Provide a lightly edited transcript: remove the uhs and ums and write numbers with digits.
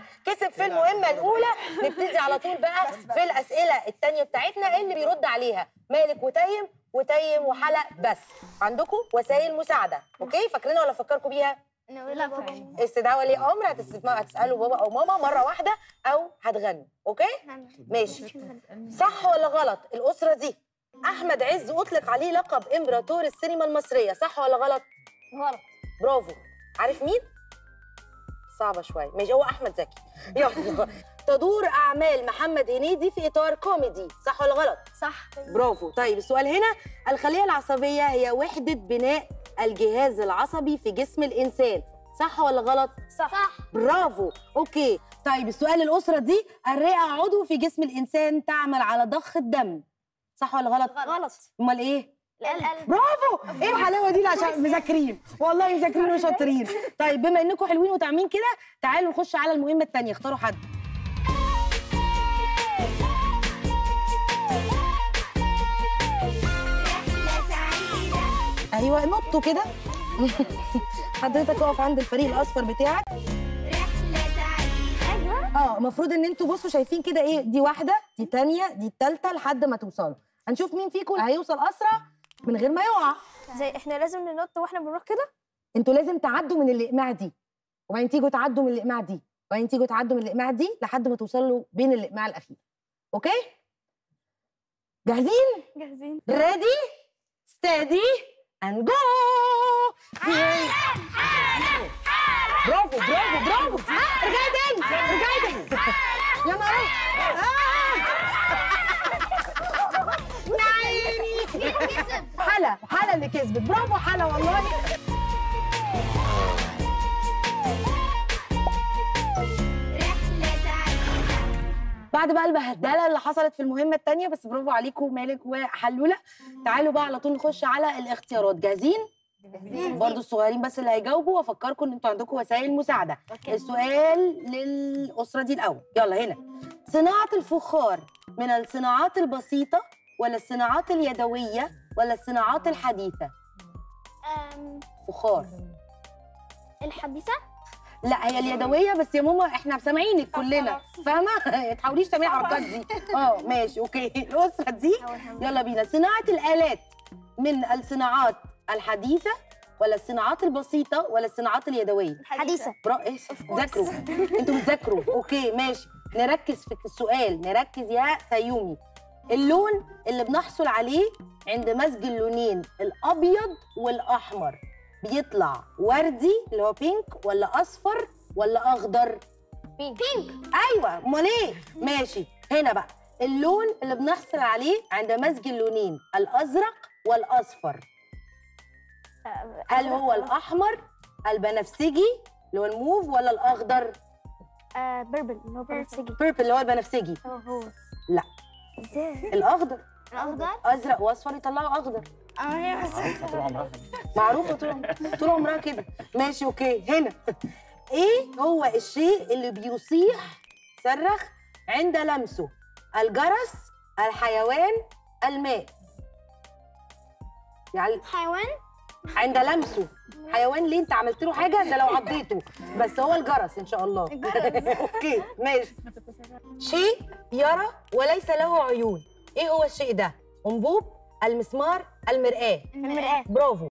كسب في المهمه الاولى. نبتدي على طول بقى في الاسئله الثانيه بتاعتنا اللي بيرد عليها مالك وتيم وحلا. بس عندكم وسائل مساعده، اوكي؟ فاكرينها ولا افكركم بيها؟ لا فاكرين. استدعاء ولي امر، هتسالوا بابا او ماما مره واحده او هتغنوا، اوكي؟ ماشي. صح ولا غلط الاسره دي احمد عز اطلق عليه لقب امبراطور السينما المصريه، صح ولا غلط؟ غلط. برافو. عارف مين؟ صعبه شويه. ماشي، هو احمد زكي. يلا. تدور اعمال محمد هنيدي في اطار كوميدي، صح ولا غلط؟ صح. برافو. طيب السؤال هنا، الخليه العصبيه هي وحده بناء الجهاز العصبي في جسم الانسان، صح ولا غلط؟ صح. برافو. اوكي. طيب السؤال، الاسره دي الرئه عضو في جسم الانسان تعمل على ضخ الدم، صح ولا غلط؟ غلط. امال ايه؟ القلب. برافو. ايه الحلاوه دي؟ عشان مذاكرين، والله مذاكرين وشاطرين. طيب بما انكم حلوين وتعمين كده، تعالوا نخش على المهمه الثانيه. اختاروا حد. ايوه نطوا كده. حضرتك اقف عند الفريق الاصفر بتاعك. ايوه. المفروض ان انتوا بصوا شايفين كده ايه، دي واحده، دي ثانيه، دي الثالثه، لحد ما توصلوا. هنشوف مين فيكم هيوصل اسرع من غير ما يقع. زي احنا لازم ننط واحنا بنروح كده. انتوا لازم تعدوا من الاقماع دي، وبعدين تيجوا تعدوا من الاقماع دي، وبعدين تيجوا تعدوا من الاقماع دي لحد ما توصلوا بين الاقماع الاخير. اوكي؟ جاهزين؟ جاهزين. ريدي ستادي اند جو. برافو برافو برافو. ارجعي تاني، ارجعي تاني. يا نهار يا عيني. حلا اللي كسبت. برافو حلا والله. بعد بقى البهدله اللي حصلت في المهمه الثانيه، بس برافو عليكم مالك وحلوله. تعالوا بقى على طول نخش على الاختيارات. جاهزين؟ برضو الصغيرين بس اللي هيجاوبوا، وافكركم ان انتوا عندكم وسائل مساعده. السؤال للاسره دي الاول. يلا هنا. صناعه الفخار من الصناعات البسيطه ولا الصناعات اليدويه ولا الصناعات الحديثه؟ فخار الحديثه. لا هي اليدويه بس يا ماما، احنا سامعينك كلنا، فاهمه؟ ما تحاوليش تعملي الحركات دي. ماشي اوكي. الاسره دي يلا بينا. صناعه الالات من الصناعات الحديثه ولا الصناعات البسيطه ولا الصناعات اليدويه؟ حديثه. ايه ذاكروا، انتوا بتذاكروا. اوكي ماشي. نركز في السؤال، نركز يا فيومي. اللون اللي بنحصل عليه عند مزج اللونين الابيض والاحمر بيطلع وردي اللي هو بينك ولا اصفر ولا اخضر؟ بينك. ايوه امال ايه؟ ماشي. هنا بقى اللون اللي بنحصل عليه عند مزج اللونين الازرق والاصفر، هل هو الاحمر البنفسجي اللي هو الموف ولا الاخضر؟ بيربل اللي هو بنفسجي. بيربل اللي هو البنفسجي. هو لا. ازاي؟ الاخضر. الاخضر. ازرق واصفر يطلعوا اخضر. طول عمرها معروفه طول عمرها كده. ماشي اوكي. هنا ايه هو الشيء اللي بيصيح صرخ عند لمسه؟ الجرس، الحيوان، الماء؟ يعني حيوان. عند لمسه. حيوان ليه؟ انت عملت له حاجه ده لو عضيته، بس هو الجرس ان شاء الله. اوكي ماشي. شيء يرى وليس له عيون، ايه هو الشيء ده؟ انبوب، المسمار، المرآة؟ المرآة. برافو.